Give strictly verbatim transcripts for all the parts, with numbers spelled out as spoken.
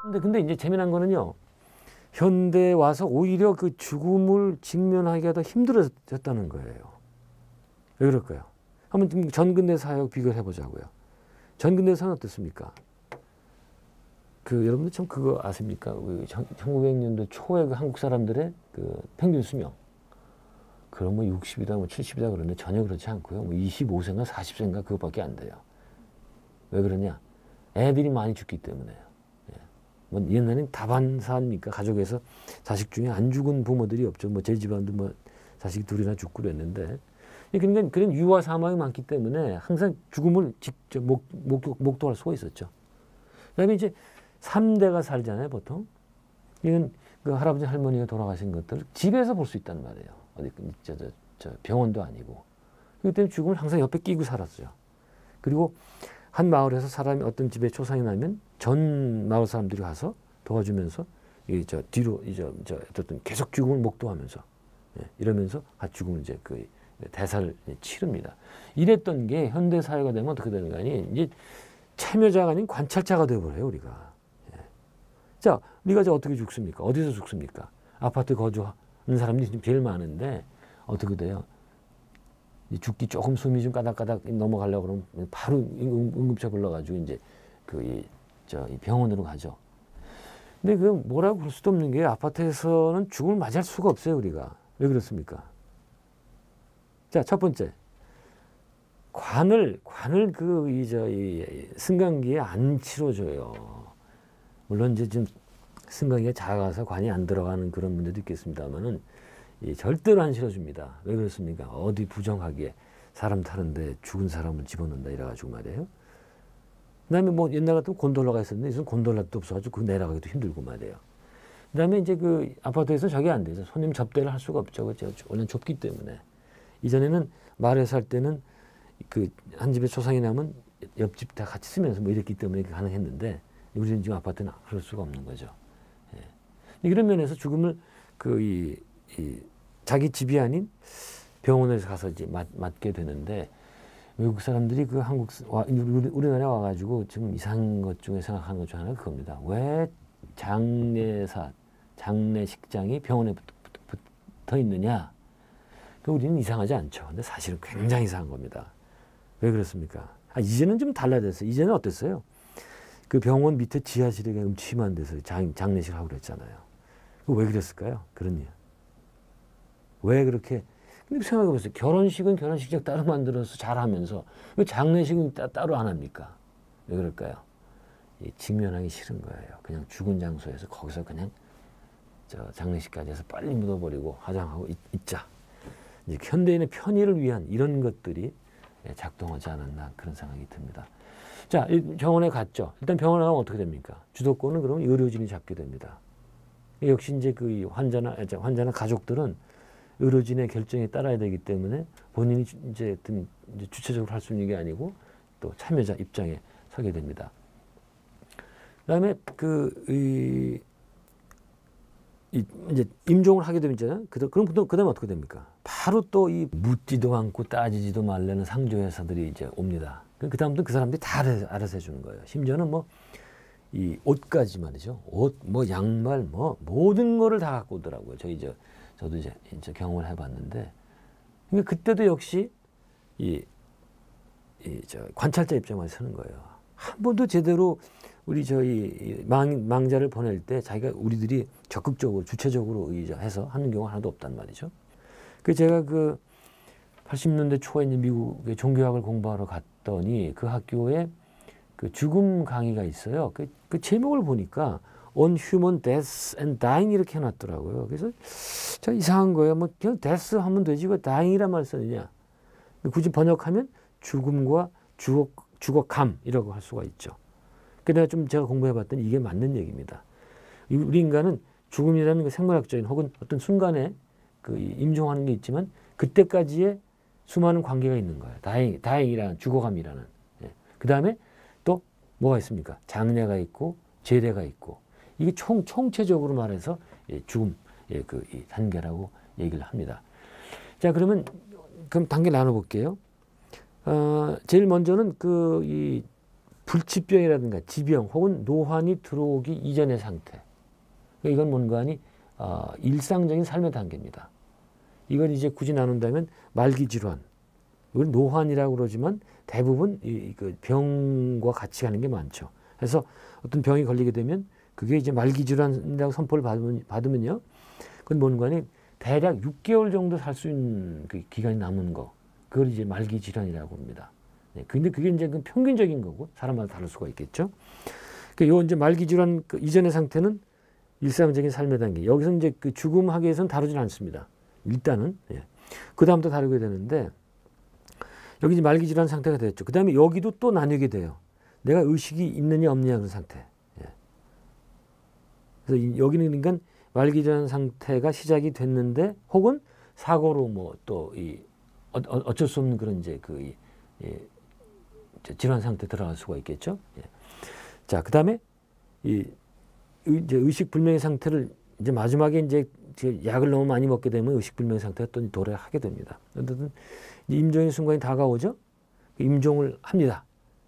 근데, 근데 이제 재미난 거는요. 현대에 와서 오히려 그 죽음을 직면하기가 더 힘들어졌다는 거예요. 왜 그럴까요? 한번 좀 전근대 사회하고 비교를 해보자고요. 전근대 사회는 어떻습니까? 그 여러분들 참 그거 아십니까? 천구백 년도 초에 그 한국 사람들의 그 평균 수명. 그럼 뭐 육십이다, 뭐 칠십이다 그러는데 전혀 그렇지 않고요. 뭐 이십오 세인가 사십 세인가 그것밖에 안 돼요. 왜 그러냐? 애들이 많이 죽기 때문에요. 예. 뭐 옛날엔 다반사입니까? 가족에서 자식 중에 안 죽은 부모들이 없죠. 뭐 제 집안도 뭐 자식이 둘이나 죽고 그랬는데. 그러니까 그런 유아 사망이 많기 때문에 항상 죽음을 직접 목, 목, 목도할 수가 있었죠. 그다음에 이제 삼 대가 살잖아요, 보통. 이건 그 할아버지 할머니가 돌아가신 것들 집에서 볼 수 있단 말이에요. 어디 저, 저, 저 병원도 아니고. 그렇기 때문에 죽음을 항상 옆에 끼고 살았어요. 그리고 한 마을에서 사람이 어떤 집에 초상이 나면 전 마을 사람들이 가서 도와주면서 이 저 뒤로 이제 저 어쨌든 계속 죽음을 목도하면서 예, 이러면서 같이 죽음을 이제 그 대사를 치릅니다. 이랬던 게 현대 사회가 되면 어떻게 되는 거 아니? 이제 참여자가 아닌 관찰자가 되어버려요, 우리가. 예. 자, 우리가 이제 어떻게 죽습니까? 어디서 죽습니까? 아파트 거주하는 사람들이 제일 많은데 어떻게 돼요? 죽기 조금 숨이 좀 까닥까닥 넘어가려고 그러면 바로 응급차 불러가지고 이제 그 이 저 병원으로 가죠. 근데 그 뭐라고 그럴 수도 없는 게 아파트에서는 죽음을 맞이할 수가 없어요, 우리가. 왜 그렇습니까? 자, 첫 번째. 관을, 관을 그, 이, 저, 이, 승강기에 안 치러줘요. 물론 이제 좀 승강기가 작아서 관이 안 들어가는 그런 문제도 있겠습니다만은, 이 절대로 안 실어줍니다. 왜 그렇습니까? 어디 부정하게 사람 타는데 죽은 사람을 집어넣는다 이래가지고 말이에요. 그 다음에 뭐 옛날 같으면 곤돌라가 있었는데 이제는 곤돌라도 없어가지고 그 내려가기도 힘들고 말이에요. 그 다음에 이제 그 아파트에서 저게 안 되죠. 손님 접대를 할 수가 없죠. 그죠? 원래 좁기 때문에. 이전에는 마을에서 할 때는 그 한 집에 초상이 나면 옆집 다 같이 쓰면서 뭐 이랬기 때문에 가능했는데 우리는 지금 아파트는 그럴 수가 없는 거죠. 예. 이런 면에서 죽음을 그 이 이 자기 집이 아닌 병원에서 가서 이제 맞, 맞게 되는데 외국 사람들이 그 한국 와, 우리, 우리나라에 와가지고 지금 이상한 것 중에 생각하는 것 중 하나가 그겁니다. 왜 장례사 장례식장이 병원에 붙, 붙, 붙어 있느냐? 그 우리는 이상하지 않죠. 근데 사실은 굉장히 이상한 겁니다. 왜 그렇습니까? 아, 이제는 좀 달라졌어요. 이제는 어땠어요? 그 병원 밑에 지하실에 음침한 데서 장, 장례식을 하고 그랬잖아요. 왜 그랬을까요? 그런 일. 왜 그렇게? 근데 생각해보세요. 결혼식은 결혼식장 따로 만들어서 잘하면서 왜 장례식은 따, 따로 안 합니까? 왜 그럴까요? 이 직면하기 싫은 거예요. 그냥 죽은 장소에서 거기서 그냥 저 장례식까지 해서 빨리 묻어버리고 화장하고 있, 있자. 이제 현대인의 편의를 위한 이런 것들이 작동하지 않았나 그런 생각이 듭니다. 자, 병원에 갔죠. 일단 병원에 가면 어떻게 됩니까? 주도권은 그러면 의료진이 잡게 됩니다. 역시 이제 그 환자나 환자나 가족들은 의료진의 결정에 따라야 되기 때문에 본인이 이제 주체적으로 할 수 있는 게 아니고 또 참여자 입장에 서게 됩니다. 그다음에 그 이, 이 이제 임종을 하게 되면 있잖아요. 그 그럼 그다음에 어떻게 됩니까? 바로 또 이 묻지도 않고 따지지도 말라는 상조회사들이 이제 옵니다. 그 다음부터 그 사람들이 다 알아서 해주는 거예요. 심지어는 뭐 이 옷까지 말이죠. 옷, 뭐 양말, 뭐 모든 거를 다 갖고 오더라고요. 저희 저 저도 이제, 이제 경험을 해봤는데, 그러니까 그때도 역시 이, 이 저 관찰자 입장만 서는 거예요. 한 번도 제대로 우리 저희 망, 망자를 보낼 때 자기가 우리들이 적극적으로 주체적으로 의해서 하는 경우가 하나도 없단 말이죠. 그 제가 그 팔십 년대 초에 이제 미국에 종교학을 공부하러 갔더니 그 학교에 그 죽음 강의가 있어요. 그, 그 제목을 보니까 On Human Death and Dying 이렇게 해놨더라고요. 그래서 저 이상한 거예요. 뭐 그냥 death 하면 되지 왜 dying이란 말 쓰느냐. 굳이 번역하면 죽음과 죽어, 죽어감이라고 할 수가 있죠. 그래서 좀 제가 공부해봤더니 이게 맞는 얘기입니다. 우리 인간은 죽음이라는 그 생물학적인 혹은 어떤 순간에 그 임종하는 게 있지만 그때까지의 수많은 관계가 있는 거예요. 다행, 다행이라는 죽어감이라는. 예. 그 다음에 또 뭐가 있습니까? 장례가 있고 제례가 있고 이게 총 총체적으로 말해서 예, 죽음 예, 그 이 단계라고 얘기를 합니다. 자 그러면 그럼 단계 나눠볼게요. 어, 제일 먼저는 그 이 불치병이라든가 지병 혹은 노환이 들어오기 이전의 상태. 그러니까 이건 뭔가 하니 어, 일상적인 삶의 단계입니다. 이걸 이제 굳이 나눈다면 말기 질환, 이걸 노환이라고 그러지만 대부분 이, 그 병과 같이 가는 게 많죠. 그래서 어떤 병이 걸리게 되면 그게 이제 말기 질환이라고 선포를 받으면, 받으면요. 그건 뭔가 하니 대략 육 개월 정도 살 수 있는 그 기간이 남은 거. 그걸 이제 말기 질환이라고 합니다. 네, 근데 그게 이제 그 평균적인 거고 사람마다 다를 수가 있겠죠. 그 요 이제 말기 질환 그 이전의 상태는 일상적인 삶의 단계. 여기서 이제 그 죽음 학에서는 다루진 않습니다. 일단은 예. 그 다음부터 다루게 되는데 여기 이제 말기 질환 상태가 됐죠. 그 다음에 여기도 또 나뉘게 돼요. 내가 의식이 있느냐 없느냐 그런 상태. 예. 그래서 이, 여기는 그러니까 말기 질환 상태가 시작이 됐는데 혹은 사고로 뭐 또 이 어, 어쩔 수 없는 그런 이제 그 이, 이, 질환 상태 들어갈 수가 있겠죠. 예. 자, 그 다음에 이 이제 의식 불명의 상태를 이제 마지막에 이제 약을 너무 많이 먹게 되면 의식 불명의 상태가 또 도래하게 됩니다. 어쨌든 임종의 순간이 다가오죠. 임종을 합니다.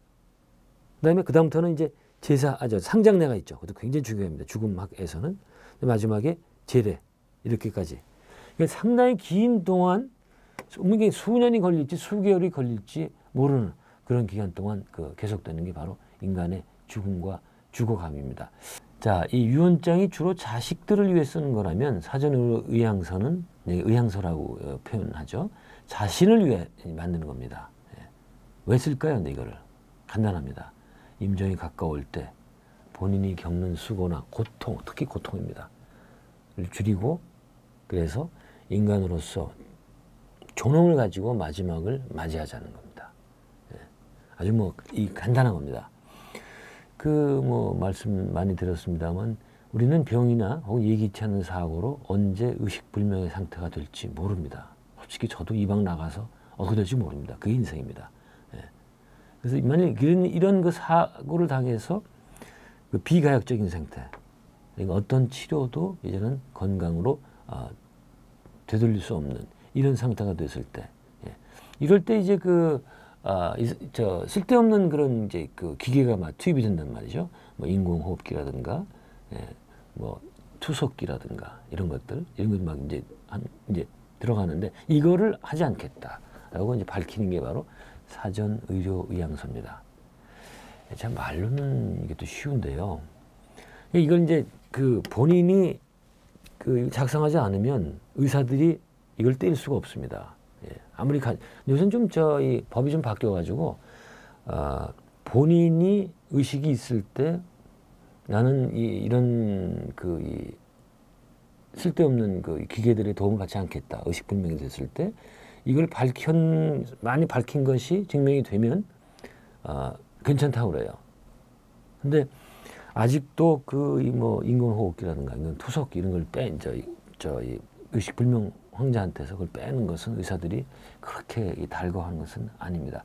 그다음에 그 다음부터는 이제 제사, 아저 상장례가 있죠. 그것도 굉장히 중요합니다. 죽음학에서는 마지막에 제례 이렇게까지. 그러니까 상당히 긴 동안 이게 수년이 걸릴지 수개월이 걸릴지 모르는 그런 기간 동안 그 계속되는 게 바로 인간의 죽음과 죽어감입니다. 자, 이 유언장이 주로 자식들을 위해 쓰는 거라면 사전 의향서는 의향서라고 표현하죠. 자신을 위해 만드는 겁니다. 왜 쓸까요? 근데 이거를 간단합니다. 임종이 가까울 때 본인이 겪는 수고나 고통, 특히 고통입니다. 줄이고 그래서 인간으로서 존엄을 가지고 마지막을 맞이하자는 겁니다. 아주 뭐 이 간단한 겁니다. 그 뭐 말씀 많이 드렸습니다만 우리는 병이나 혹은 예기치 않은 사고로 언제 의식불명의 상태가 될지 모릅니다. 솔직히 저도 이 방 나가서 어떻게 될지 모릅니다. 그게 인생입니다. 예. 그래서 만약 이런, 이런 그 사고를 당해서 그 비가역적인 상태, 그러니까 어떤 치료도 이제는 건강으로 아, 되돌릴 수 없는 이런 상태가 됐을 때, 예. 이럴 때 이제 그 아, 이, 저 쓸데없는 그런 이제 그 기계가 막 투입이 된단 말이죠. 뭐 인공호흡기라든가, 예, 뭐 투석기라든가 이런 것들 이런 것 막 이제 한 이제 들어가는데 이거를 하지 않겠다라고 이제 밝히는 게 바로 사전 의료 의향서입니다. 참 말로는 이게 또 쉬운데요. 이걸 이제 그 본인이 그 작성하지 않으면 의사들이 이걸 떼일 수가 없습니다. 예, 아무리 가, 요새는 좀 저 이 법이 좀 바뀌어가지고 어, 본인이 의식이 있을 때 나는 이, 이런 그 이 쓸데없는 그 기계들의 도움을 받지 않겠다. 의식불명이 됐을 때 이걸 밝힌 많이 밝힌 것이 증명이 되면 어, 괜찮다고 그래요. 근데 아직도 그 이 뭐 인공호흡기라든가 이런 투석기 이런 걸 뺀 저 저 의식불명 환자한테서 그걸 빼는 것은 의사들이 그렇게 달궈하는 것은 아닙니다.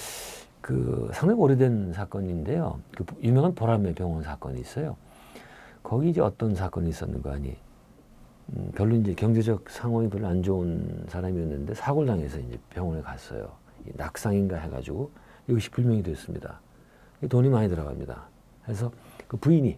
그 상당히 오래된 사건인데요. 그 유명한 보라매 병원 사건이 있어요. 거기 이제 어떤 사건이 있었는가 하니 음, 별로 이제 경제적 상황이 별로 안 좋은 사람이었는데 사고를 당해서 이제 병원에 갔어요. 낙상인가 해가지고 의식불명이 됐습니다. 돈이 많이 들어갑니다. 그래서 그 부인이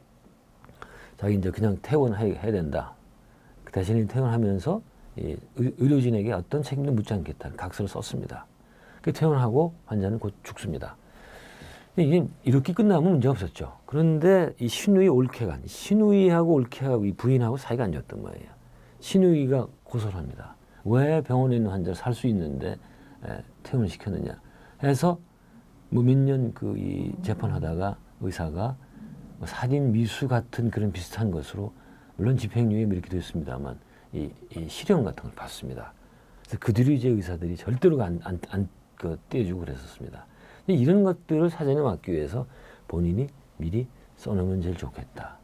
자기 이제 그냥 퇴원해야 된다. 그 대신에 퇴원하면서 이 의료진에게 어떤 책임도 묻지 않겠다는 각서를 썼습니다. 그 퇴원하고 환자는 곧 죽습니다. 이게 이렇게 끝나면 문제 없었죠. 그런데 이 신우이 올케가 신우이하고 올케하고 이 부인하고 사이가 안 좋았던 거예요. 신우이가 고소를 합니다. 왜 병원에 있는 환자를 살 수 있는데 에, 퇴원을 시켰느냐 해서 뭐 몇 년 그 이 재판하다가 의사가 뭐 살인 미수 같은 그런 비슷한 것으로 물론 집행유예 이렇게 됐습니다만 이, 이 실형 같은 걸 받습니다. 그래서 그 뒤로 이제 의사들이 절대로 안, 안, 안 그 떼어주고 그랬었습니다. 이런 것들을 사전에 막기 위해서 본인이 미리 써놓으면 제일 좋겠다.